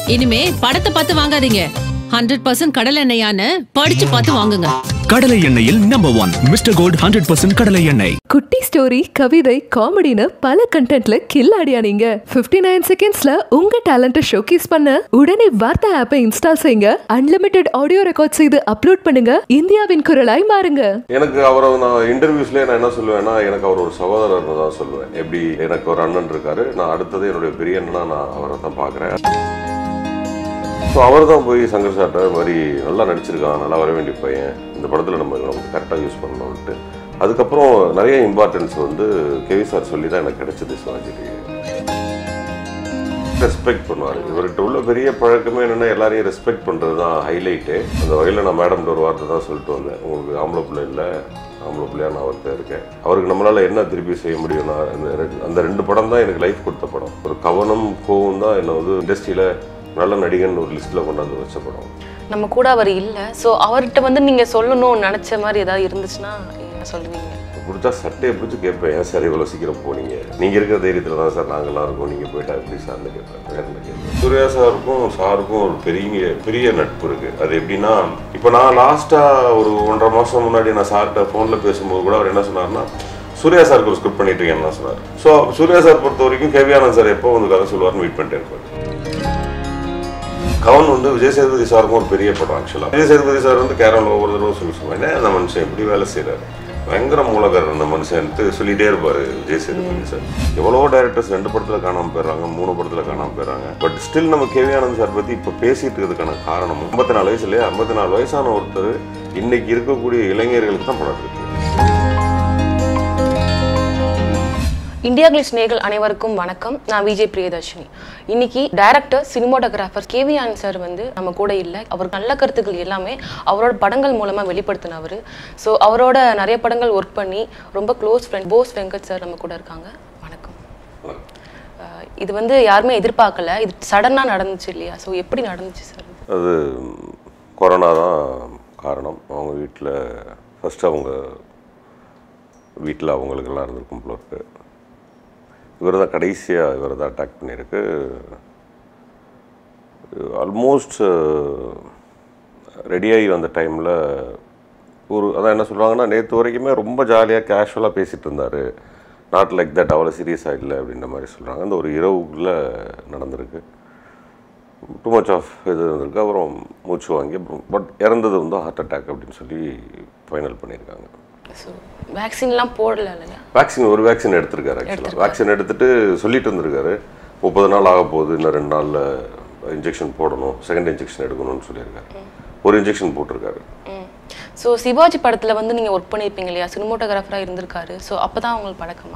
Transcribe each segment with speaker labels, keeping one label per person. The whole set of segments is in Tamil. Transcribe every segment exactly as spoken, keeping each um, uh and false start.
Speaker 1: இனிமே படத்தை பார்த்து வாங்காதீங்க. ஹண்ட்ரட் பர்சன்ட் கடலை எண்ணெயான்னு படிச்சு பார்த்து வாங்குங்க.
Speaker 2: கடலை எண்ணெயில் number one mister gold hundred percent கடலை எண்ணெய்.
Speaker 3: குட்டி ஸ்டோரி, கவிதை, காமெடின்னு பல கண்டென்ட்ல கில்லாடியா நீங்க. ஃபிஃப்டி நைன் செகண்ட்ஸ்ல உங்க டேலண்ட்டை ஷோகேஸ் பண்ண உடனே வார்த்தை ஆப்பை இன்ஸ்டால் செய்யுங்க. அன்லிமிட்டெட் ஆடியோ ரெக்கார்ட் செய்து அப்லோட் பண்ணுங்க. இந்தியாவின் குரலாய் மாறுங்க.
Speaker 4: எனக்கு அவரை நான் இன்டர்வியூஸ்ல நான் என்ன சொல்லுவேன்னா, எனக்கு அவர் ஒரு சகோதரர் தான் சொல்லுவேன். எப்படி எனக்கு ஒரு அண்ணன் இருக்காரு, நான் அடுத்தது என்னுடைய பெரிய அண்ணனா நான் அவரை தான் பார்க்குறேன். ஸோ அவர் தான் போய் சங்கர் சார்ட்ட மாதிரி நல்லா நடிச்சிருக்கான், நல்லா வர வேண்டிய பையன், இந்த படத்தில் நம்ம நமக்கு கரெக்டாக யூஸ் பண்ணணும்ட்டு. அதுக்கப்புறம் நிறைய இம்பார்ட்டன்ஸ் வந்து கேவி சார் சொல்லி தான் எனக்கு கிடைச்சது. சிவாஜிக்கு ரெஸ்பெக்ட் பண்ணுவார். இவர்கிட்ட உள்ள பெரிய பழக்கமே என்னென்னா எல்லாரையும் ரெஸ்பெக்ட் பண்ணுறது தான் ஹைலைட்டு. அந்த வகையில் நான் மேடம்கிட்ட ஒரு வார்த்தை தான் சொல்லிட்டு வந்தேன், உங்களுக்கு ஆம்பளை பிள்ளை இல்லை, ஆம்பளை பிள்ளையா நான் அவர்கிட்ட இருக்கேன், அவருக்கு நம்மளால் என்ன திருப்பி செய்ய முடியும். நான் அந்த அந்த ரெண்டு படம் தான் எனக்கு லைஃப் கொடுத்த படம். ஒரு கவனம் கோவம் தான் என்னை வந்து இண்டஸ்ட்ரியில் நல்ல நடிகன் ஒரு லிஸ்ட்டில் கொண்டாந்து வச்ச படம்.
Speaker 5: நம்ம கூட அவர் இல்லை. ஸோ அவர்கிட்ட வந்து நீங்கள் சொல்லணும்னு நினச்ச மாதிரி ஏதாவது இருந்துச்சுன்னா என்ன சொல்லுவீங்க?
Speaker 4: பிடிச்சா சட்டையை பிடிச்சி கேட்பேன், ஏன் சார் இவ்வளோ சீக்கிரம் போனீங்க, நீங்கள் இருக்கிற தைரியத்தில் தான் சார் நாங்கள்லாம் இருக்கோம், நீங்கள் போயிட்டா எப்படி சார்னு கேட்பேன். வேறு கேட்பேன். சூர்யா சாருக்கும் சாருக்கும் ஒரு பெரிய பெரிய நட்பு இருக்குது. அது எப்படின்னா, இப்போ நான் லாஸ்ட்டாக ஒரு ஒன்றரை மாதம் முன்னாடி நான் சார்கிட்ட ஃபோனில் பேசும்போது கூட அவர் என்ன சொன்னார்னா, சூர்யா சாருக்கு ஒரு ஸ்கிரிப்ட் பண்ணிட்டு இருக்கேன்னு தான் சொன்னார். ஸோ சூர்யா சார் பொறுத்த வரைக்கும் கேவி ஆனந்த் சார் எப்போ வந்து கதை சொல்லுவார்னு வெயிட் பண்ணிட்டு இருப்பார். கவன் வந்து விஜய் சேதுபதி சாருக்கும் ஒரு பெரிய படம். ஆக்சுவலாக விஜய் சேதுபதி சார் வந்து கேரளா ஒவ்வொரு தடவை சொல்லி சொல்லுவாங்க, அந்த மனுஷன் எப்படி வேலை செய்கிறாரு, பயங்கர மூலகர் அந்த மனுஷன்ட்டு சொல்லிகிட்டே இருப்பார் விஜய் சேதுபதி சார். எவ்வளோ டைரக்டர்ஸ் ரெண்டு படத்தில் காணாமல் போயிடுறாங்க, மூணு படத்தில் காணாமல் போயிடுறாங்க. பட் ஸ்டில் நம்ம கேவி ஆனந்த் சார் பற்றி இப்போ பேசிகிட்டு இருக்கிறதுக்கான காரணமும் ஐம்பத்தி நாலு வயசுலேயே ஐம்பத்தி நாலு வயசான ஒருத்தர் இன்னைக்கு இருக்கக்கூடிய இளைஞர்களுக்கு தான் படம் இருக்கு.
Speaker 5: இந்தியா கிளிட்ஸ் நேயர்கள் அனைவருக்கும் வணக்கம். நான் விஜய் பிரியதர்ஷினி. இன்னைக்கு director, cinematographer KV Anand sir வந்து நம்ம கூட இல்லை. அவர் நல்ல கருத்துக்கள் எல்லாமே அவரோட படங்கள் மூலமாக வெளிப்படுத்தினவர். ஸோ அவரோட நிறைய படங்கள் ஒர்க் பண்ணி ரொம்ப close friend Bose Venkat sir நம்ம கூட இருக்காங்க. வணக்கம். இது வந்து யாருமே எதிர்பார்க்கல, இது சடனாக நடந்துச்சு இல்லையா? ஸோ எப்படி நடந்துச்சு சார்?
Speaker 4: அது கொரோனா தான் காரணம். அவங்க வீட்டில் ஃபஸ்ட்டு அவங்க வீட்டில் அவங்களுக்கெல்லாம் இருந்திருக்கும் போல இருக்கு. இவர் தான் கடைசியாக இவர் தான் அட்டாக் பண்ணியிருக்கு. ஆல்மோஸ்ட் ரெடியாகி வந்த டைமில் ஒரு அதான் என்ன சொல்லுவாங்கன்னா, நேற்று வரைக்குமே ரொம்ப ஜாலியாக கேஷுவலாக பேசிகிட்டு இருந்தார், நாட் லைக் தட், அவ்வளோ சீரியஸாக இல்லை அப்படின்ற மாதிரி சொல்கிறாங்க. அந்த ஒரு இரவுக்குள்ளே நடந்திருக்கு. டூ மச் ஆஃப் இது இருந்திருக்கு. அப்புறம் மூச்சு வாங்கி அப்புறம் பட் இறந்தது வந்து ஹார்ட் அட்டாக் அப்படின்னு சொல்லி ஃபைனல் பண்ணியிருக்காங்க.
Speaker 5: வேக்சின்லாம் போடல இல்லையா?
Speaker 4: வேக்சின் ஒரு வேக்சின் எடுத்திருக்காரு. ஆக்சுவலாக வேக்சின் எடுத்துகிட்டு சொல்லிட்டு இருந்திருக்காரு, முப்பது நாள் ஆக போகுது, இன்னும் ரெண்டு நாளில் இன்ஜெக்ஷன் போடணும், செகண்ட் இன்ஜெக்ஷன் எடுக்கணும்னு சொல்லியிருக்காரு. ஒரு இன்ஜெக்ஷன் போட்டிருக்காரு.
Speaker 5: ஸோ சிவாஜி படத்தில் வந்து நீங்கள் ஒர்க் பண்ணியிருப்பீங்க இல்லையா? சினிமோட்டோகிராஃபராக இருந்திருக்காரு. ஸோ அப்போ தான் உங்களுக்கு பழக்கமா?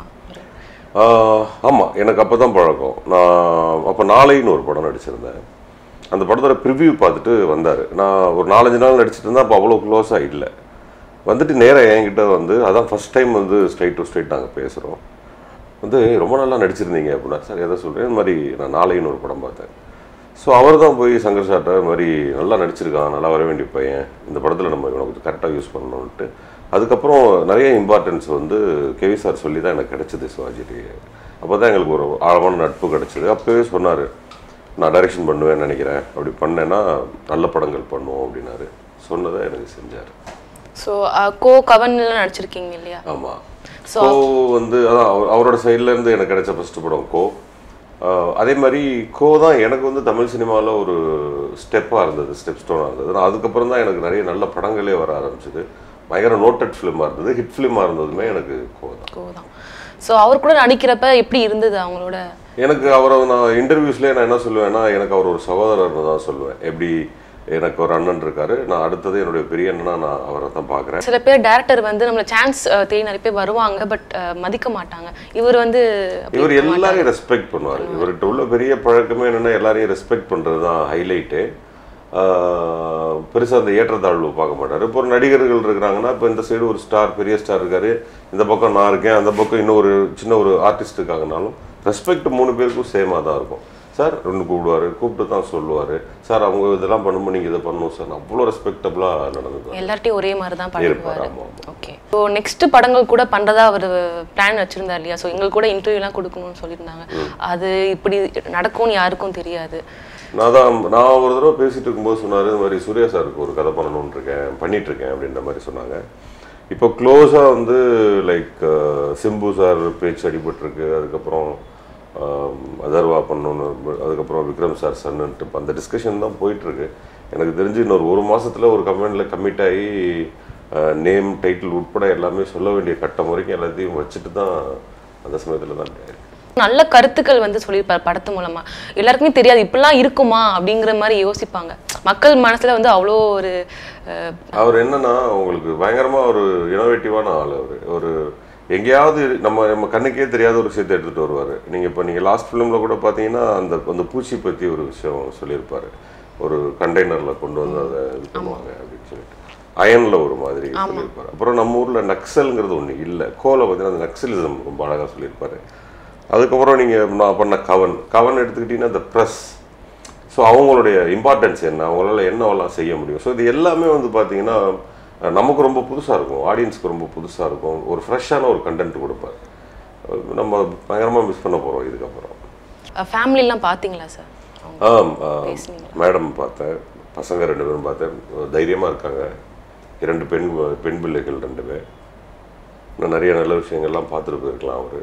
Speaker 4: ஆமாம், எனக்கு அப்போ தான் பழக்கம். நான் அப்போ நாளைன்னு ஒரு படம் நடிச்சிருந்தேன். அந்த படத்தோட ப்ரிவ்யூ பார்த்துட்டு வந்தார். நான் ஒரு நாலஞ்சு நாள் நடிச்சிட்டு இருந்தேன். அப்போ அவ்வளோ க்ளோஸாக இல்லை. வந்துட்டு நேராக என்கிட்ட வந்து, அதான் ஃபஸ்ட் டைம் வந்து ஸ்ட்ரைட் டு ஸ்ட்ரைட் நாங்கள் பேசுகிறோம். வந்து ரொம்ப நல்லா நடிச்சிருந்தீங்க அப்படின்னா, சார் எதை சொல்கிறேன், இந்த மாதிரி நான் நாளைன்னு ஒரு படம் பார்த்தேன். ஸோ அவர் தான் போய் சங்கர் சார்ட்ட மாதிரி நல்லா நடிச்சிருக்கான், நல்லா வர வேண்டிய பையன், இந்த படத்தில் நம்ம நமக்கு கரெக்டாக யூஸ் பண்ணணும்ட்டு. அதுக்கப்புறம் நிறைய இம்பார்ட்டன்ஸ் வந்து கேவி சார் சொல்லி தான் எனக்கு கிடைச்சது சிவாஜிக்கு. அப்போ தான் எங்களுக்கு ஒரு ஆழமான நட்பு கிடச்சிது. அப்போவே சொன்னார், நான் டைரெக்ஷன் பண்ணுவேன்னு நினைக்கிறேன், அப்படி பண்ணேன்னா நல்ல படங்கள் பண்ணுவோம் அப்படின்னாரு. சொன்னதை எனக்கு செஞ்சார்.
Speaker 5: ஸோ கோ கவன்லாம் நடிச்சிருக்கீங்க இல்லையா?
Speaker 4: ஆமாம். ஸோ வந்து அதான் அவர் அவரோட சைட்லேருந்து எனக்கு கிடைச்ச ஃபஸ்ட்டு படம் கோ. அதே மாதிரி கோ தான் எனக்கு வந்து தமிழ் சினிமாவில் ஒரு ஸ்டெப்பாக இருந்தது, ஸ்டெப் ஸ்டோனாக இருந்தது. அதுக்கப்புறம் தான் எனக்கு நிறைய நல்ல படங்களே வர ஆரம்பிச்சிது. பயங்கர நோட்டட் ஃபிலிமாக இருந்தது, ஹிட் ஃபிலிமாக இருந்ததுமே எனக்கு கோ தான்.
Speaker 5: கோ தான். ஸோ அவர் கூட நடிக்கிறப்ப எப்படி இருந்தது அவங்களோட?
Speaker 4: எனக்கு அவரை நான் இன்டர்வியூஸ்லேயே நான் என்ன சொல்லுவேன்னா, எனக்கு அவர் ஒரு சகோதரர்னு தான் சொல்லுவேன். எப்படி எனக்கு ஒரு அண்ணன் இருக்காரு, நான் அடுத்தது என்னுடைய பெரிய அண்ணனா நான் அவரை தான் பார்க்குறேன்.
Speaker 5: சில பேர் டேரக்டர் வந்து நம்மளை சான்ஸ் தேடி நிறைய பேர் வருவாங்க, பட் மதிக்க மாட்டாங்க. இவர் வந்து
Speaker 4: இவர் எல்லாரையும் ரெஸ்பெக்ட் பண்ணுவார். இவர்கிட்ட உள்ள பெரிய பழக்கமே என்னென்னா, எல்லாரையும் ரெஸ்பெக்ட் பண்ணுறது தான் ஹைலைட்டு. பெருசாக அந்த ஏற்றத்தாழ்வு பார்க்க மாட்டார். இப்போ ஒரு நடிகர்கள் இருக்கிறாங்கன்னா, இப்போ இந்த சைடு ஒரு ஸ்டார், பெரிய ஸ்டார் இருக்காரு, இந்த பக்கம் நான் இருக்கேன், அந்த பக்கம் இன்னும் ஒரு சின்ன ஒரு ஆர்டிஸ்ட் இருக்காங்கனாலும் ரெஸ்பெக்ட் மூணு பேருக்கும் சேமாக தான் இருக்கும். சார் ரெண்டு கூப்பிடுவார், கூப்பிட்டு தான் சொல்லுவார், சார் அவங்க இதெல்லாம் பண்ணும்போது நீங்கள் இதை பண்ணணும் சார், அவ்வளோ ரெஸ்பெக்டபுளாக நடந்தது.
Speaker 5: எல்லார்ட்டையும் ஒரே மாதிரி தான் பண்ணுவார். ஓகே. ஸோ நெக்ஸ்ட் படங்கள் கூட பண்ணுறதா அவர் பிளான் வச்சுருந்தார் இல்லையா? ஸோ எங்களுக்கு கூட இன்டர்வியூலாம் கொடுக்கணும்னு சொல்லியிருந்தாங்க. அது இப்படி நடக்கும்னு யாருக்கும் தெரியாது.
Speaker 4: நான் தான் நான் ஒரு தடவை பேசிட்டு இருக்கும்போது சொன்னார், இந்த மாதிரி சூர்யா சாருக்கு ஒரு கதை பண்ணணும்னு இருக்கேன், பண்ணிட்டு இருக்கேன் அப்படின்ற மாதிரி சொன்னாங்க. இப்போ க்ளோஸாக வந்து லைக் சிம்பு சார் பேச்சு அடிபட்டிருக்கு, அதுக்கப்புறம் அதர்வா பண்ணணுன்னு, அதுக்கப்புறம் விக்ரம் சார் சன்னுன்ட்டு அந்த டிஸ்கஷன் தான் போயிட்டுருக்கு. எனக்கு தெரிஞ்சு இன்னொரு ஒரு மாதத்தில் ஒரு கமெண்டில் கமிட் ஆகி நேம் டைட்டில் உட்பட எல்லாமே சொல்ல வேண்டிய கட்டம் வரைக்கும் எல்லாத்தையும் வச்சுட்டு தான் அந்த சமயத்தில் தான்
Speaker 5: நல்ல கருத்துக்கள் வந்து சொல்லியிருப்பார் படத்து மூலமா. எல்லாருக்குமே தெரியாது இப்படிலாம் இருக்குமா அப்படிங்கிற மாதிரி யோசிப்பாங்க. மக்கள் மனசுல வந்து அவ்வளோ ஒரு
Speaker 4: அவர் என்னன்னா உங்களுக்கு பயங்கரமா ஒரு இனோவேட்டிவான ஆள். அவர் ஒரு எங்கேயாவது நம்ம நம்ம கண்ணுக்கே தெரியாத ஒரு விஷயத்தை எடுத்துகிட்டு வருவார். நீங்கள் இப்போ நீங்கள் லாஸ்ட் ஃபிலிமில் கூட பார்த்தீங்கன்னா அந்த அந்த பூச்சி பற்றி ஒரு விஷயம் சொல்லியிருப்பார். ஒரு கண்டெய்னரில் கொண்டு வந்து அதை இது பண்ணுவாங்க அப்படின்னு சொல்லிட்டு அயனில் ஒரு மாதிரி சொல்லியிருப்பார். அப்புறம் நம்ம ஊரில் நக்சல்ங்கிறது ஒன்று இல்லை, கோலை பார்த்தீங்கன்னா அந்த நக்சலிசம் ரொம்ப அழகாக சொல்லியிருப்பார். அதுக்கப்புறம் நீங்கள் நான் பண்ண கவன் கவன் எடுத்துக்கிட்டிங்கன்னா அந்த ப்ரெஸ், ஸோ அவங்களுடைய இம்பார்ட்டன்ஸ் என்ன, அவங்களால என்னவெல்லாம் செய்ய முடியும். ஸோ இது எல்லாமே வந்து பார்த்தீங்கன்னா நமக்கு ரொம்ப புதுசாக இருக்கும், ஆடியன்ஸுக்கு ரொம்ப புதுசாக இருக்கும், ஒரு ஃப்ரெஷ்ஷான ஒரு கண்டென்ட் கொடுப்பார். நம்ம பயங்கரமாக மிஸ் பண்ண போகிறோம் இதுக்கப்புறம்.
Speaker 5: ஃபேமிலிலாம் பார்த்தீங்களா சார்?
Speaker 4: ஆ மேடம் பார்த்தேன், பசங்க ரெண்டு பேரும் பார்த்தேன், தைரியமாக இருக்காங்க. இரண்டு பெண் பெண் பிள்ளைகள் ரெண்டு பேர். இன்னும் நிறைய நல்ல விஷயங்கள்லாம் பார்த்துட்டு போயிருக்கலாம். அவர்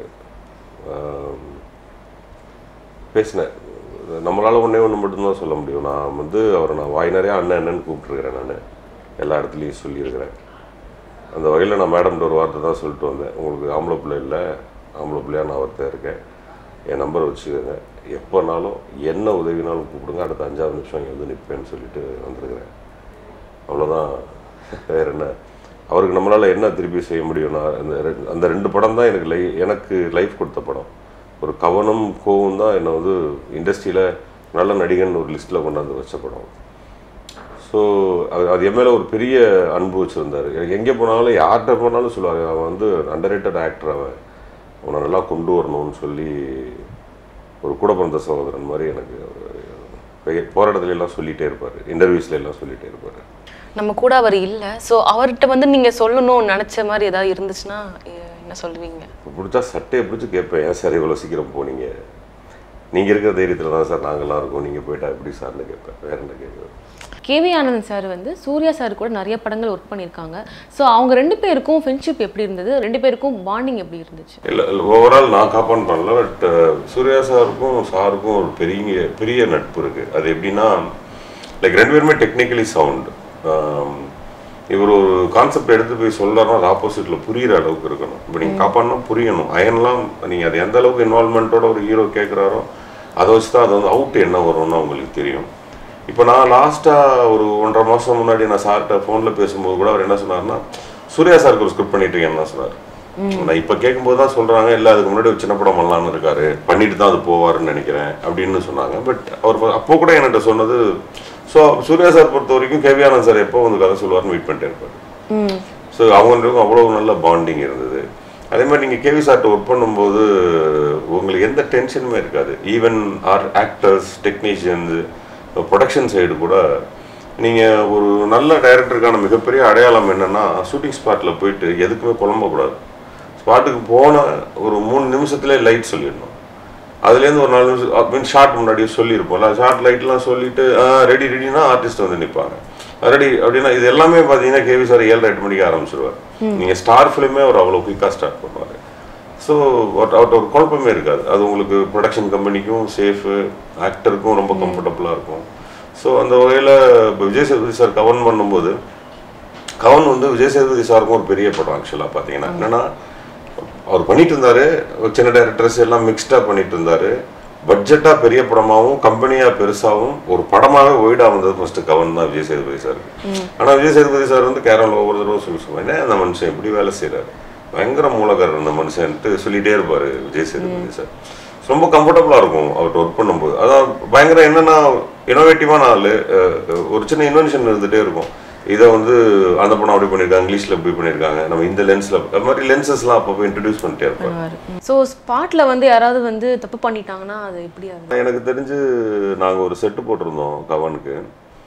Speaker 4: பேசினேன், நம்மளால் ஒன்றே ஒன்று மட்டும்தான் சொல்ல முடியும். நான் வந்து அவரை நான் வாய் நிறையா அண்ணன் அண்ணன்னு கூப்பிட்டுருக்கிறேன், நான் எல்லா இடத்துலையும் சொல்லியிருக்கிறேன். அந்த வகையில் நான் மேடம்கிட்ட ஒரு வார்த்தை தான் சொல்லிட்டு வந்தேன், உங்களுக்கு ஆம்பளை பிள்ளை இல்லை, ஆம்பளை பிள்ளையாக நான் ஒருத்தர் இருக்கேன், என் நம்பரை வச்சுக்கோங்க, எப்போனாலும் என்ன உதவினாலும் கூப்பிடுங்க, அடுத்த அஞ்சாவது நிமிஷம் இங்கே வந்து நிற்பேன்னு சொல்லிட்டு வந்திருக்கிறேன். அவ்வளோதான், வேறு என்ன. அவருக்கு நம்மளால் என்ன திருப்பி செய்ய முடியும்னா அந்த அந்த ரெண்டு படம் தான் எனக்கு லை எனக்கு லைஃப் கொடுத்த படம். ஒரு கவனம் கோவம் தான் என்னை வந்து இண்டஸ்ட்ரியில் நல்ல நடிகன் ஒரு லிஸ்ட்டில் கொண்டாந்து வச்ச படம். ஸோ அது அது என் மேலே ஒரு பெரிய அன்பு வச்சுருந்தார். எனக்கு எங்கே போனாலும் யார்கிட்ட போனாலும் சொல்லுவார், அவன் வந்து அண்டர் ரேட்டட் ஆக்டர், அவன் அவனை நல்லா கொண்டு வரணும்னு சொல்லி ஒரு கூட பிறந்த சகோதரன் மாதிரி எனக்கு போகிற இடத்துல எல்லாம் சொல்லிகிட்டே இருப்பார், இன்டர்வியூஸ்ல எல்லாம் சொல்லிகிட்டே இருப்பார்.
Speaker 5: நம்ம கூட அவர் இல்லை, ஸோ அவர்கிட்ட வந்து நீங்கள் சொல்லணும்னு நினச்ச மாதிரி ஏதாவது இருந்துச்சுன்னா என்ன சொல்லுவீங்க?
Speaker 4: பிடிச்சா சட்டையை பிடிச்சி கேட்பேன், ஏன் சார் இவ்வளோ சீக்கிரம் போனீங்க, நீங்கள் இருக்கிற தைரியத்தில் தான் சார் நாங்கள்லாம் இருக்கோம், நீங்கள் போயிட்டா எப்படி சார்னு கேட்பேன், வேற என்ன கேட்குறேன்.
Speaker 5: கேவி ஆனந்த் சார் வந்து சூர்யா சார் கூட நிறைய படங்கள் ஒர்க் பண்ணியிருக்காங்க. ஸோ அவங்க ரெண்டு பேருக்கும் ஃப்ரெண்ட்ஷிப் எப்படி இருந்தது, ரெண்டு பேருக்கும் பாண்டிங் எப்படி இருந்துச்சு?
Speaker 4: இல்லை ஓவரால் நான் காப்பான் பண்ணல, பட் சூர்யா சாருக்கும் சாருக்கும் ஒரு பெரிய பெரிய நட்பு இருக்குது. அது எப்படின்னா லைக் ரெண்டு பேருமே டெக்னிக்கலி சவுண்டு. இவர் ஒரு கான்செப்ட் எடுத்து போய் சொல்கிறாருன்னா அது ஆப்போசிட்டில் புரிகிற அளவுக்கு இருக்கணும். இப்போ நீங்கள் காப்பான்னா புரியணும். அயன்லாம் நீங்கள் அது எந்த அளவுக்கு இன்வால்மெண்ட்டோட ஒரு ஹீரோ கேட்குறாரோ அதை வச்சு தான் அது வந்து அவுட் என்ன வரும்னு அவங்களுக்கு தெரியும். இப்போ நான் லாஸ்ட்டாக ஒரு ஒன்றரை மாதம் முன்னாடி நான் சார்கிட்ட ஃபோனில் பேசும்போது கூட அவர் என்ன சொன்னார்னா, சூர்யா சாருக்கு ஒரு ஸ்கிரிப்ட் பண்ணிட்டு இருக்கேன்னு தான் சொன்னார். நான் இப்போ கேட்கும்போது தான் சொல்கிறாங்க, இல்லை அதுக்கு முன்னாடி ஒரு சின்ன படம் பண்ணலான்னு இருக்காரு, பண்ணிட்டு தான் அது போவாருன்னு நினைக்கிறேன் அப்படின்னு சொன்னாங்க. பட் அவர் அப்போ கூட என்கிட்ட சொன்னது, ஸோ சூர்யா சார் பொறுத்த வரைக்கும் கேவி ஆனந்த் சார் எப்போ வந்து கதை சொல்லுவார்னு வெயிட் பண்ணிட்டே இருப்பார். ஸோ அவங்களுக்கும் அவ்வளோ நல்ல பாண்டிங் இருந்தது. அதே மாதிரி நீங்கள் கேவி சார்ட்ட ஒர்க் பண்ணும்போது உங்களுக்கு எந்த டென்ஷனுமே இருக்காது. Even are actors, technicians, production side கூட நீங்கள் ஒரு நல்ல டைரக்டருக்கான மிகப்பெரிய அடையாளம் என்னென்னா, ஷூட்டிங் ஸ்பாட்டில் போயிட்டு எதுக்குமே புலம்பக்கூடாது. ஸ்பாட்டுக்கு போன ஒரு மூணு நிமிஷத்துலேயே லைட் சொல்லிடணும். அதுலேருந்து ஒரு நாலு நிமிஷம் மீன் ஷார்ட் முன்னாடியே சொல்லியிருப்போம்ல, ஷார்ட் லைட்லாம் சொல்லிவிட்டு ரெடி ரெடினா ஆர்டிஸ்ட் வந்து நிற்பாங்க ரெடி அப்படின்னா. இது எல்லாமே பார்த்தீங்கன்னா கேவி சார் ஏழு எட்டு மணிக்கு ஆரம்பிச்சிருவார். நீங்கள் ஸ்டார் ஃபிலிமே அவர் அவ்வளோ குயிக்காக ஸ்டார்ட் பண்ணுவார். ஸோ அவர்கிட்ட ஒரு குழப்பமே இருக்காது. அது உங்களுக்கு ப்ரொடக்ஷன் கம்பெனிக்கும் சேஃபு, ஆக்டருக்கும் ரொம்ப கம்ஃபர்டபுளாக இருக்கும். ஸோ அந்த வகையில் இப்போ விஜய் சேதுபதி சார் கவன் பண்ணும்போது, கவன் வந்து விஜய் சேதுபதி சாருக்கும் ஒரு பெரிய படம் ஆக்சுவலாக பார்த்தீங்கன்னா. என்னென்னா அவர் பண்ணிட்டு இருந்தார், சின்ன டைரக்டர்ஸ் எல்லாம் மிக்ஸ்டாக பண்ணிட்டு இருந்தார். பட்ஜெட்டாக பெரிய படமாகவும் கம்பெனியாக பெருசாகவும் ஒரு படமாகவே ஒய்டாக வந்தது ஃபஸ்ட்டு கவன் தான் விஜய் சேதுபதி சார். ஆனால் விஜய் சேதுபதி சார் வந்து கேரளாவில் ஒவ்வொரு தடவை சொல்லி சொல்லுவாங்க, என்ன அந்த மனுஷன் எப்படி வேலை செய்கிறாரு, பயங்கர மூலக்காரர் அந்த மனுஷன்ட்டு சொல்லிகிட்டே இருப்பார் விஜய் சேதுபதி சார். ரொம்ப கம்ஃபர்டபுளாக இருக்கும் அவர்கிட்ட ஒர்க் பண்ணும்போது. அதான் பயங்கர என்னென்னா இனோவேட்டிவான ஆள், ஒரு சின்ன இன்வென்ஷன் இருந்துகிட்டே இருக்கும். இதை வந்து அந்த படம் அப்படி பண்ணியிருக்காங்க, இங்கிலீஷில் இப்படி பண்ணியிருக்காங்க, நம்ம இந்த லென்ஸில் அது மாதிரி லென்சஸ்லாம் அப்பப்போ இன்ட்ரடியூஸ் பண்ணிட்டே இருப்பாங்க.
Speaker 5: ஸோ ஸ்பாட்டில் வந்து யாராவது வந்து தப்பு பண்ணிட்டாங்கன்னா அது எப்படி ஆகும்?
Speaker 4: எனக்கு தெரிஞ்சு நாங்கள் ஒரு செட்டு போட்டிருந்தோம் கவனுக்கு.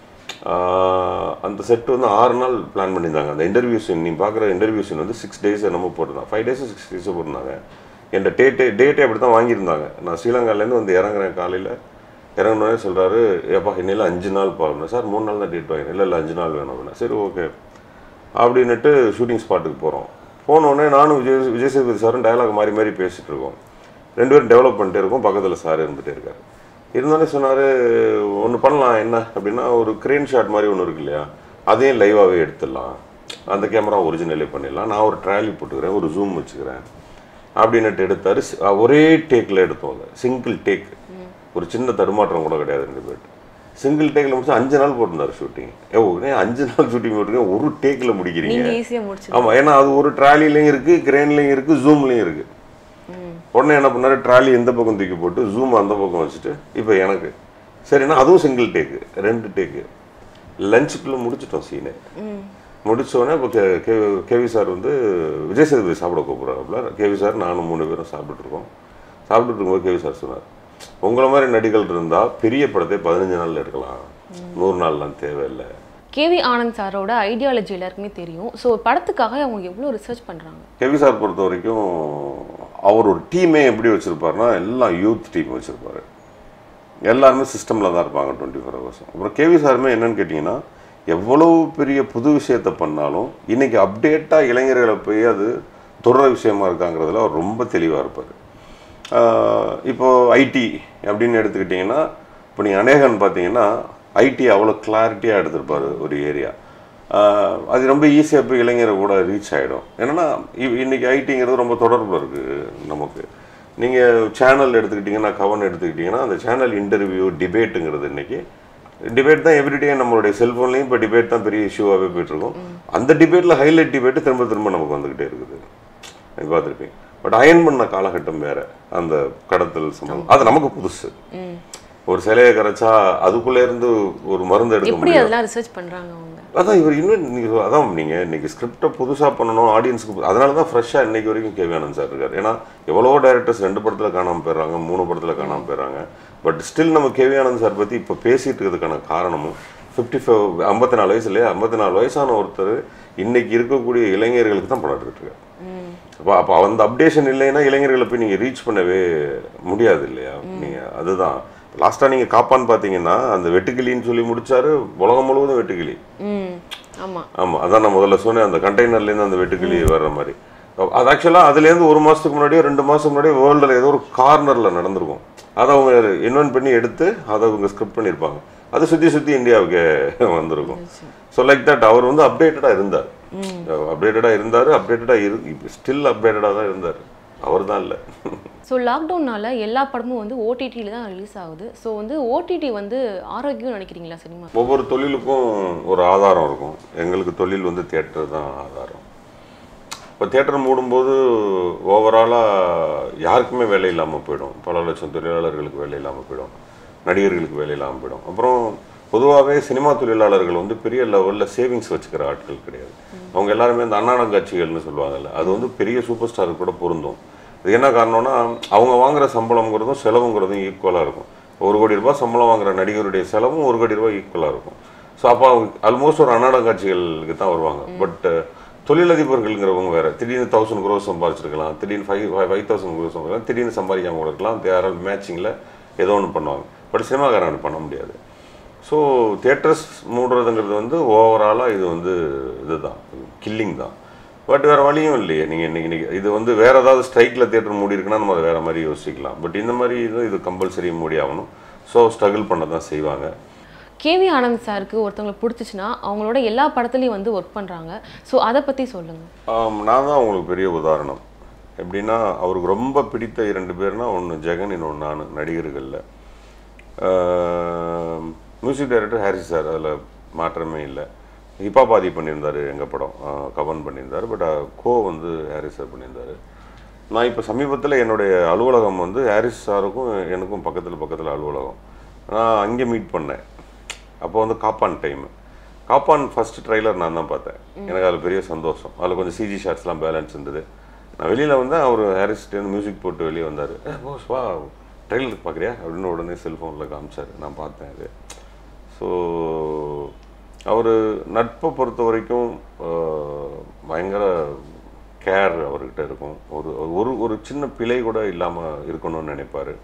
Speaker 4: அந்த செட்டு வந்து ஆறு நாள் பிளான் பண்ணியிருந்தாங்க. அந்த இன்டர்வியூஷன் நீ பார்க்குற இன்டர்வியூஷன் வந்து சிக்ஸ் டேஸ் என்னமோ போட்டிருந்தாங்க, ஃபைவ் டேஸும் சிக்ஸ் டேஸும் போட்டிருந்தாங்க. என்கிட்ட டேட்டே டேட்டே அப்படி தான் வாங்கியிருந்தாங்க. நான் ஸ்ரீலங்காலேருந்து வந்து இறங்குறேன் காலையில், இறங்கினோடனே சொல்கிறாரு, ஏப்பா இன்னில அஞ்சு நாள் பாருங்க சார், மூணு நாள் தான் டேட் வாங்கினேன். இல்லை இல்லை அஞ்சு நாள் வேணும் அப்படின்னா, சரி ஓகே அப்படின்னுட்டு ஷூட்டிங் ஸ்பாட்டுக்கு போகிறோம். போனோடனே நானும் விஜய் விஜய் சேதுபதி சாரும் டயலாக் மாறி மாறி பேசிகிட்டு இருக்கோம். ரெண்டு பேரும் டெவலப் பண்ணிட்டே இருக்கோம். பக்கத்தில் சார் இருந்துகிட்டே இருக்காரு. இருந்தாலே சொன்னார், ஒன்று பண்ணலாம் என்ன அப்படின்னா, ஒரு கிரேன் ஷாட் மாதிரி ஒன்று இருக்கு இல்லையா, அதையும் லைவாகவே எடுத்துடலாம், அந்த கேமரா ஒரிஜினலே பண்ணிடலாம், நான் ஒரு ட்ராலி போட்டுக்கிறேன், ஒரு ஜூம் வச்சுக்கிறேன் அப்படின்னுட்டு எடுத்தார். ஒரே டேக்கில் எடுத்தோம். அதை சிங்கிள் டேக், ஒரு சின்ன தடுமாற்றம் கூட கிடையாது. ரெண்டு பேர்ட்டு சிங்கிள் டேக்கில் முடிச்சு அஞ்சு நாள் போட்டிருந்தார் ஷூட்டிங். ஏ அஞ்சு நாள் ஷூட்டிங் போட்டிருக்கேன், ஒரு டேக்கில் முடிக்கிறீங்க. ஆமாம், ஏன்னா அது ஒரு ட்ராலிலையும் இருக்குது, கிரேன்லையும் இருக்குது, ஜூம்லேயும் இருக்குது. உடனே என்ன பண்ணாரு, ட்ராலி எந்த பக்கம் தூக்கி போட்டு ஜூம் அந்த பக்கம் வச்சுட்டு, இப்போ எனக்கு சரிண்ணா அதுவும் சிங்கிள் டேக்கு, ரெண்டு டேக்கு. லஞ்சுக்குள்ளே முடிச்சிட்டோம் சீனு. முடிச்சோடனே இப்போ கே கே கேவி சார் வந்து விஜய் சேதுபதி சாப்பிட கூப்பிட்றாப்புல. கேவி சார் நானும் மூணு பேரும் சாப்பிட்டுருக்கோம். சாப்பிட்டுட்டு இருக்கும்போது கேவி சார் சொன்னார், உங்களை மாதிரி நடிகள் இருந்தால் பெரிய படத்தை பதினஞ்சு நாளில் எடுக்கலாம், நூறு நாள்லாம் தேவையில்லை.
Speaker 5: கேவி ஆனந்த் சாரோட ஐடியாலஜி எல்லாருக்குமே தெரியும். ஸோ படத்துக்காக அவங்க எவ்வளோ ரிசர்ச் பண்ணுறாங்க?
Speaker 4: கேவி சார் பொறுத்த வரைக்கும் அவர் ஒரு டீமே எப்படி வச்சுருப்பாருன்னா, எல்லாம் யூத் டீம் வச்சுருப்பாரு. எல்லாருமே சிஸ்டமில் தான் இருப்பாங்க டுவெண்ட்டி ஃபோர் ஹவர்ஸ். அப்புறம் கேவி சாருமே என்னன்னு கேட்டிங்கன்னா, எவ்வளோ பெரிய புது விஷயத்தை பண்ணாலும் இன்றைக்கி அப்டேட்டாக இளைஞர்களை போய் அது தொடர விஷயமா இருக்காங்கிறதுல அவர் ரொம்ப தெளிவாக இருப்பார். இப்போது ஐடி அப்படின்னு எடுத்துக்கிட்டிங்கன்னா, இப்போ நீங்கள் அநேகன் பார்த்தீங்கன்னா ஐடி அவ்வளோ கிளாரிட்டியாக எடுத்திருப்பார் ஒரு ஏரியா. அது ரொம்ப ஈஸியாக போய் இளைஞரை கூட ரீச் ஆகிடும். என்னென்னா இன்றைக்கி ஐடிங்கிறது ரொம்ப தொடர்பில் இருக்குது நமக்கு. நீங்கள் சேனல் எடுத்துக்கிட்டிங்கன்னா, கவன் எடுத்துக்கிட்டிங்கன்னா, அந்த சேனல் இன்டர்வியூ டிபேட்டுங்கிறது இன்றைக்கி டிபேட் தான் எவ்ரிடே. நம்மளுடைய செல்ஃபோன்லேயும் இப்போ டிபேட் தான் பெரிய இஷ்யூவாகவே போய்ட்டுருக்கோம். அந்த டிபேட்டில் ஹைலைட் டிபேட்டு திரும்ப திரும்ப நமக்கு வந்துக்கிட்டே இருக்குது. நீங்கள் பார்த்துருப்பீங்க. பட் அயன் பண்ண காலகட்டம் வேறு, அந்த கடத்தல் சம்பவம் அது நமக்கு புதுசு. ஒரு சிலையை கரைச்சா அதுக்குள்ளே இருந்து ஒரு மருந்து எடுக்க முடியும்.
Speaker 5: அதெல்லாம் ரிசர்ச் பண்ணுறாங்க அவங்க.
Speaker 4: அதான் இவர் இன்னும் நீங்கள் அதான் நீங்கள் இன்றைக்கி ஸ்கிரிப்டை புதுசாக பண்ணணும் ஆடியன்ஸுக்கு. அதனால தான் ஃப்ரெஷ்ஷாக இன்றைக்கி வரைக்கும் கேவி ஆனந்த் சார் இருக்கார். ஏன்னா எவ்வளோ டேரக்டர்ஸ் ரெண்டு படத்தில் காணாமல் போயிடுறாங்க, மூணு படத்தில் காணாமல் போயிடுறாங்க. பட் ஸ்டில் நம்ம கேவி ஆனந்த் சார் பற்றி இப்போ பேசிகிட்டு இருக்கிறதுக்கான காரணமும் ஃபிஃப்டி ஃபைவ் ஐம்பத்தி நாலு வயசு இல்லையா, ஐம்பத்தி நாலு வயசான ஒருத்தர் இன்றைக்கி இருக்கக்கூடிய இளைஞர்களுக்கு தான் படம் எடுத்துகிட்டு அப்போ அப்போ அந்த அப்டேஷன் இல்லைன்னா இளைஞர்களை போய் நீங்கள் ரீச் பண்ணவே முடியாது இல்லையா. நீங்கள் அதுதான் லாஸ்ட்டாக நீங்கள் காப்பான்னு பார்த்தீங்கன்னா, அந்த வெட்டுக்கிளின்னு சொல்லி முடிச்சாரு, உலகம் முழுவதும் வெட்டுக்கிளி.
Speaker 5: ஆமாம்
Speaker 4: ஆமாம், அதான் நான் முதல்ல சொன்னேன், அந்த கண்டெய்னர்லேருந்து அந்த வெட்டுக்கிளி வர்ற மாதிரி. அது ஆக்சுவலாக அதுலேருந்து ஒரு மாதத்துக்கு முன்னாடியோ ரெண்டு மாதத்துக்கு முன்னாடியோ வேர்ல்டில் ஏதோ ஒரு கார்னரில் நடந்திருக்கும். அதை அவங்க இன்வென்ட் பண்ணி எடுத்து அதை அவங்க ஸ்கிரிப்ட் பண்ணியிருப்பாங்க. அது சுற்றி சுற்றி இந்தியாவுக்கு வந்திருக்கும். ஸோ லைக் தட் அவர் வந்து அப்டேட்டடாக இருந்தார், அப்டேட்டடாக இருந்தார் அப்டேட்டடாக இரு ஸ்டில் அப்டேட்டடாக தான் இருந்தார். அவர் தான் இல்லை.
Speaker 5: ஸோ லாக்டவுனால் எல்லா படமும் வந்து ஓடிடியில் தான் ரிலீஸ் ஆகுது. ஸோ வந்து ஓடிடி வந்து ஆரோக்கியம் நினைக்கிறீங்களா சினிமா?
Speaker 4: ஒவ்வொரு தொழிலுக்கும் ஒரு ஆதாரம் இருக்கும். எங்களுக்கு தொழில் வந்து தியேட்டர் தான் ஆதாரம். இப்போ தியேட்டர் மூடும்போது ஓவராலாக யாருக்குமே வேலை இல்லாமல் போயிடும். பல லட்சம் தொழிலாளர்களுக்கு வேலை இல்லாமல் போயிடும், நடிகர்களுக்கு வேலை இல்லாமல் போயிடும். அப்புறம் பொதுவாகவே சினிமா தொழிலாளர்கள் வந்து பெரிய லெவலில் சேவிங்ஸ் வச்சுக்கிற ஆட்கள் கிடையாது. அவங்க எல்லாருமே இந்த அன்னாடங்காட்சிகள்னு சொல்லுவாங்கல்ல, அது வந்து பெரிய சூப்பர் ஸ்டாருக்கு கூட பொருந்தும். இது என்ன காரணம்னா, அவங்க வாங்குகிற சம்பளங்கிறதும் செலவுங்கிறதும் ஈக்குவலாக இருக்கும். ஒரு கோடி ரூபாய் சம்பளம் வாங்குகிற நடிகருடைய செலவும் ஒரு கோடி ரூபாய் ஈக்குவலாக இருக்கும். ஸோ அப்போ அவங்க ஆல்மோஸ்ட் ஒரு அன்னாடங்காட்சிகளுக்கு தான் வருவாங்க. பட் தொழிலதிபர்கள்ங்கிறவங்க வேறு, திடீர்னு தௌசண்ட் குரோஸ் சம்பாதிச்சிருக்கலாம், திடீர்னு ஃபைவ் ஃபைவ் தௌசண்ட் குரோஸ் சம்பாதிக்கலாம், திடீர்னு சம்பாதிக்காமல் கூட இருக்கலாம். தேர் மேட்சிங்கில் ஏதோ ஒன்று பண்ணுவாங்க. பட் சினிமாக்காரன் பண்ண முடியாது. ஸோ தியேட்டர்ஸ் மூடுறதுங்கிறது வந்து ஓவராலாக இது வந்து இதுதான் கில்லிங் தான். பட் வேறு வழியும் இல்லையே. நீங்கள் இன்றைக்கி இன்றைக்கி இது வந்து வேறு ஏதாவது ஸ்ட்ரைக்கில் தியேட்டர் மூடி இருக்குன்னா நம்ம அதை வேறு மாதிரி யோசிக்கலாம். பட் இந்த மாதிரி இது இது கம்பல்சரி மூடி ஆகணும். ஸோ ஸ்ட்ரகிள் பண்ண தான் செய்வாங்க.
Speaker 5: கேவி ஆனந்த் சாருக்கு ஒருத்தவங்களுக்கு பிடிச்சிச்சின்னா அவங்களோட எல்லா படத்துலையும் வந்து ஒர்க் பண்ணுறாங்க. ஸோ அதை பற்றி சொல்லுங்கள்.
Speaker 4: நான் தான் அவங்களுக்கு பெரிய உதாரணம். எப்படின்னா, அவருக்கு ரொம்ப பிடித்த இரண்டு பேர்னால், ஒன்று ஜெகன், இன்னொன்று நான் நடிகர்களில். மியூசிக் டைரக்டர் ஹாரிஸ் சார், அதில் மாற்றமே இல்லை. ஹிப்பாபாதி பண்ணியிருந்தார் எங்கள் படம், கவன் பண்ணியிருந்தார். பட் கோ வந்து ஹாரிஸ் சார் பண்ணியிருந்தார். நான் இப்போ சமீபத்தில் என்னுடைய அலுவலகம் வந்து ஹாரிஸ் சாருக்கும் எனக்கும் பக்கத்தில் பக்கத்தில் அலுவலகம். நான் அங்கே மீட் பண்ணேன். அப்போ வந்து Kaappaan time. Kaappaan first trailer நான் தான் பார்த்தேன். எனக்கு அதில் பெரிய சந்தோஷம். அதில் கொஞ்சம் சிஜி ஷார்ட்ஸ்லாம் பேலன்ஸ் இருந்தது. நான் வெளியில் வந்து அவர் ஹாரிஸ்டேருந்து மியூசிக் போட்டு வெளியே வந்தார். போஸ் வா ட்ரைலருக்கு பார்க்குறியா அப்படின்னு உடனே செல்ஃபோனில் காமிச்சார். நான் பார்த்தேன் அது. ஸோ அவர் நட்பை பொறுத்த வரைக்கும் பயங்கர கேர் அவர்கிட்ட இருக்கும். ஒரு ஒரு ஒரு சின்ன பிழை கூட இல்லாமல் இருக்கணும்னு நினைப்பார்.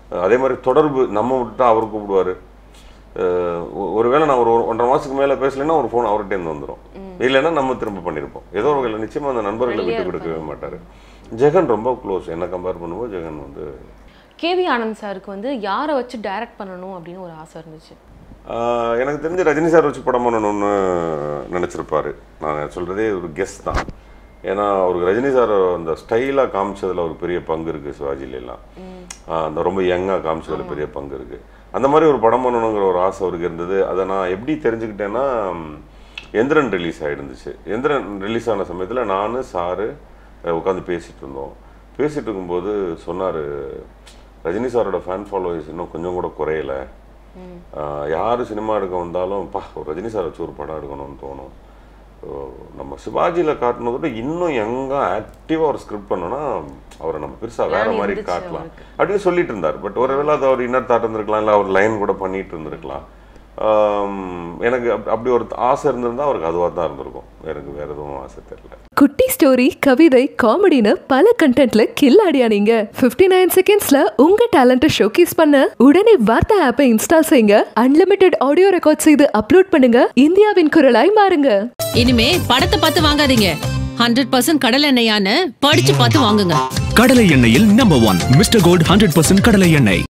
Speaker 4: அதே மாதிரி தொடர்பு நம்ம விட்டுட்டா அவர் கூப்பிடுவார். ஒருவேளை நான் ஒரு ஒன்றரை மாதத்துக்கு மேலே பேசலைன்னா ஒரு ஃபோன் அவர்கிட்டேருந்து வந்துடும், இல்லைன்னா நம்ம திரும்ப பண்ணியிருப்போம். ஏதோ ஒரு வகையில் நிச்சயமாக அந்த நண்பர்களை விட்டு கொடுக்கவே மாட்டார். ஜெகன் ரொம்ப க்ளோஸ், என்ன கம்பேர் பண்ணும்போது ஜெகன் வந்து.
Speaker 5: கேவி ஆனந்த் சாருக்கு வந்து யாரை வச்சு டைரக்ட் பண்ணணும் அப்படின்னு ஒரு ஆசை இருந்துச்சு?
Speaker 4: எனக்கு தெரிஞ்ச ரஜினி சார் வச்சு படம் பண்ணணும்னு நினச்சிருப்பாரு. நான் சொல்கிறதே ஒரு கெஸ் தான். ஏன்னா அவருக்கு ரஜினி சார் அந்த ஸ்டைலாக காமிச்சதில் ஒரு பெரிய பங்கு இருக்குது. சிவாஜிலாம் அந்த ரொம்ப யங்காக காமிச்சதில் பெரிய பங்கு இருக்குது. அந்த மாதிரி ஒரு படம் பண்ணணுங்கிற ஒரு ஆசை அவருக்கு இருந்தது. அதை நான் எப்படி தெரிஞ்சுக்கிட்டேன்னா, எந்திரன் ரிலீஸ் ஆகிருந்துச்சு. எந்திரன் ரிலீஸ் ஆன சமயத்தில் நான் சாரு உட்காந்து பேசிகிட்டு இருந்தோம். பேசிகிட்டு இருக்கும்போது சொன்னார், ரஜினி சாரோட ஃபேன் ஃபாலோவர்ஸ் இன்னும் கொஞ்சம் கூட குறையலை, யார் சினிமா எடுக்க வந்தாலும் பா ஒரு ரஜினி சார் வச்சு ஒரு படம் எடுக்கணும்னு தோணும், நம்ம சிவாஜியில் காட்டினதை விட இன்னும் யங்காக ஆக்டிவாக ஒரு ஸ்கிரிப்ட் பண்ணோன்னா அவரை நம்ம பெருசாக வேறு மாதிரி காட்டலாம் அப்படின்னு சொல்லிட்டு இருந்தார். பட் ஒருவேளை அது அவர் இன்னர் தாட் இருந்திருக்கலாம், இல்லை அவர் லைன் கூட பண்ணிட்டு இருந்திருக்கலாம். எனக்கு அப்படி ஒரு ஆசை இருந்திருந்தா அவருக்கு அதுவாக தான் இருந்திருக்கும். எனக்கு வேற எதுவும் ஆசை தெரியல.
Speaker 3: குட்டி ஸ்டோரி, கவிதை, காமெடின்னு பல கண்டென்ட்ல கில்லாடியா நீங்க. ஃபிஃப்டி நைன் செகண்ட்ஸ்ல உங்க டேலண்ட்டை ஷோகேஸ் பண்ண உடனே வார்த்தை ஆப்பை இன்ஸ்டால் செய்யுங்க. அன்லிமிட்டெட் ஆடியோ ரெக்கார்ட் செய்து அப்லோட் பண்ணுங்க. இந்தியாவின் குரலாய் மாறுங்க.
Speaker 1: இனிமே படத்தை பார்த்து வாங்காதீங்க, ஹண்ட்ரட் பர்சன்ட் கடலை எண்ணெயான்னு படிச்சு பார்த்து வாங்குங்க.
Speaker 2: கடலை எண்ணெயில் number one mister gold hundred percent கடலை எண்ணெய்.